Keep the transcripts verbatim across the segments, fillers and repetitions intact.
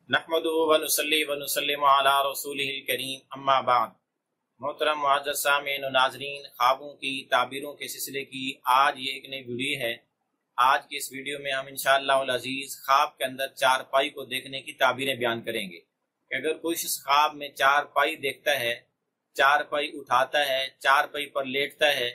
नहमदुहु व नुसल्ली व नुसल्लिमु अला रसूलिहिल करीम अम्मा बाद। मोहतरम मुअज़्ज़ज़ सामीन व नाज़रीन, ख्वाबों की ताबीरों के सिलसिले की आज ये एक नई वीडियो है। आज की इस वीडियो में हम इंशाअल्लाह अल अज़ीज़ ख्वाब के अंदर चारपाई को देखने की ताबीरें बयान करेंगे कि अगर कोई शख्स ख्वाब में चारपाई देखता है, चारपाई उठाता है, चारपाई पर लेटता है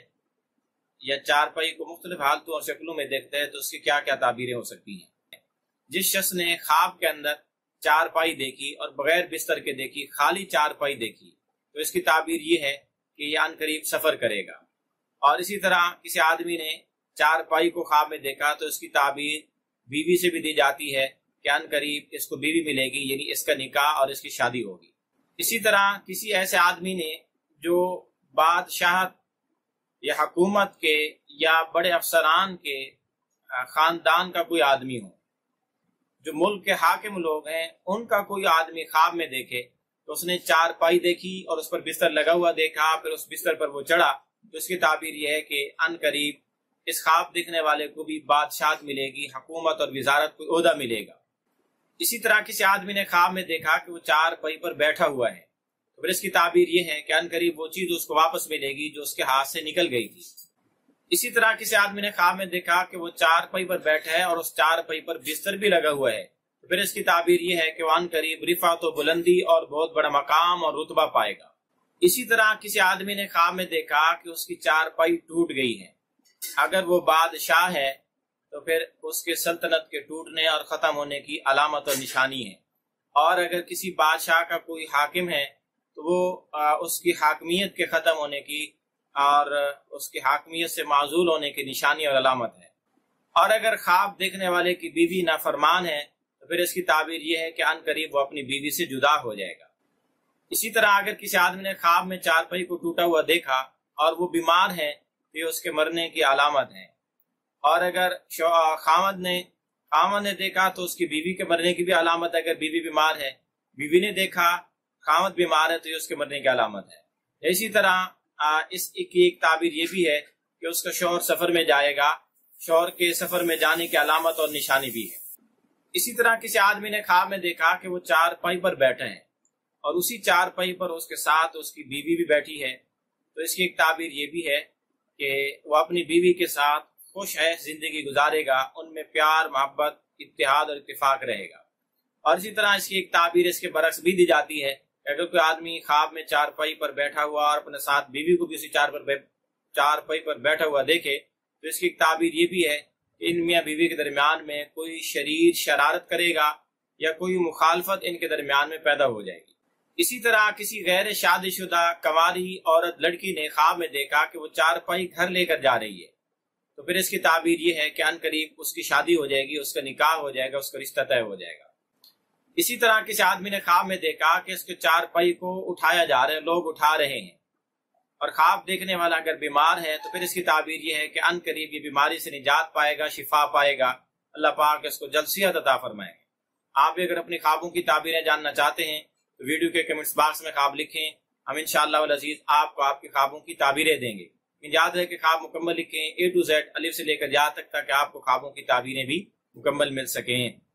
या चारपाई को मुख्तलिफ हालतों और शक्लों में देखता है तो उसकी क्या क्या ताबीरें हो सकती हैं। जिस शख्स ने ख्वाब के अंदर चारपाई देखी और बगैर बिस्तर के देखी, खाली चारपाई देखी, तो इसकी ताबीर ये है कि ये अनकरीब सफर करेगा। और इसी तरह किसी आदमी ने चारपाई को ख्वाब में देखा तो इसकी ताबीर बीवी से भी दी जाती है कि अनकरीब इसको बीवी मिलेगी, यानी इसका निकाह और इसकी शादी होगी। इसी तरह किसी ऐसे आदमी ने जो बादशाहत या हुकूमत के या बड़े अफसरान के खानदान का कोई आदमी हो, जो मुल्क के हाकिम लोग हैं, उनका कोई आदमी ख्वाब में देखे तो उसने चारपाई देखी और उस पर बिस्तर लगा हुआ देखा, फिर उस बिस्तर पर वो चढ़ा, तो इसकी ताबीर यह है कि अनकरीब इस ख्वाब देखने वाले को भी बादशाहत मिलेगी, हुकूमत और वजारत को ओहदा मिलेगा। इसी तरह किसी आदमी ने ख्वाब में देखा कि वो चारपाई पर बैठा हुआ है, तो फिर इसकी ताबीर यह है कि अनकरीब वो चीज उसको वापस मिलेगी जो उसके हाथ से निकल गई थी। इसी तरह किसी आदमी ने ख्वाब में देखा कि वो चारपाई पर बैठा है और उस चारपाई पर बिस्तर भी लगा हुआ है, तो फिर इसकी ताबीर यह है कि वो अनकरीब रिफात व बुलंदी और बहुत बड़ा मकाम और रुतबा पाएगा। इसी तरह किसी आदमी ने ख्वाब में देखा कि उसकी चारपाई टूट गई है, अगर वो बादशाह है तो फिर उसके सल्तनत के टूटने और खत्म होने की अलामत और निशानी है। और अगर किसी बादशाह का कोई हाकिम है तो वो आ, उसकी हाकमियत के खत्म होने की और उसकी हाकमियत से माजूल होने की निशानी और अलामत है। और अगर ख्वाब देखने वाले की बीवी नाफरमान है तो फिर इसकी ताबीर यह है कि अनकरीब वो अपनी बीवी से जुदा हो जाएगा। इसी तरह अगर किसी आदमी ने ख्वाब में चारपाई को टूटा हुआ देखा और वो बीमार है तो ये उसके मरने की अलामत है। और अगर खामद ने खामद ने देखा तो उसकी बीवी के मरने की भी अलामत है। अगर बीवी बीमार है, बीवी ने देखा खामद बीमार है तो ये उसके मरने की अलामत है। इसी तरह आ, इस की एक ताबीर ये भी है कि उसका शौहर सफर में जाएगा, शौहर के सफर में जाने की अलामत और निशानी भी है। इसी तरह किसी आदमी ने ख्वाब में देखा कि वो चारपाई पर बैठे हैं और उसी चारपाई पर उसके साथ उसकी बीवी भी बैठी है, तो इसकी एक ताबीर ये भी है कि वो अपनी बीवी के साथ खुश है जिंदगी गुजारेगा, उनमें प्यार मोहब्बत इत्तेहाद और इत्तेफाक रहेगा। और इसी तरह इसकी एक ताबीर इसके बरक्स भी दी जाती है, अगर कोई आदमी ख्वाब में चारपाई पर बैठा हुआ और अपने साथ बीवी को भी उसी चार पर चारपाई पर बैठा हुआ देखे तो इसकी एक ताबीर ये भी है कि इन मियाँ बीवी के दरमियान में कोई शरीर शरारत करेगा या कोई मुखालफत इनके दरमियान में पैदा हो जाएगी। इसी तरह किसी गैर शादीशुदा कंवारी औरत लड़की ने ख्वाब में देखा कि वो चारपाई घर लेकर जा रही है, तो फिर इसकी ताबीर ये है कि अनकरीब उसकी शादी हो जाएगी, उसका निकाह हो जाएगा, उसका रिश्ता तय हो जाएगा। इसी तरह किसी आदमी ने ख्वाब में देखा कि इसके चारपाई को उठाया जा रहा है, लोग उठा रहे हैं, और ख्वाब देखने वाला अगर बीमार है तो फिर इसकी ताबीर ये है कि अनकरीब ये बीमारी से निजात पाएगा, शिफा पाएगा, अल्लाह पाक इसको जल्द सेहत अता फरमाएंगे। आप भी अगर अपनी ख्वाबों की ताबीरें जानना चाहते हैं तो वीडियो के कमेंट्स बॉक्स में ख्वाब लिखें, हम इंशाअल्लाह अल अज़ीज़ आपको आपकी ख्वाबों की ताबीरें देंगे। याद है कि ख्वाब मुकम्मल लिखें, ए टू जेड अलिफ से लेकर जा तक, ताकि आपको ख्वाबों की ताबीरें भी मुकम्मल मिल सकें।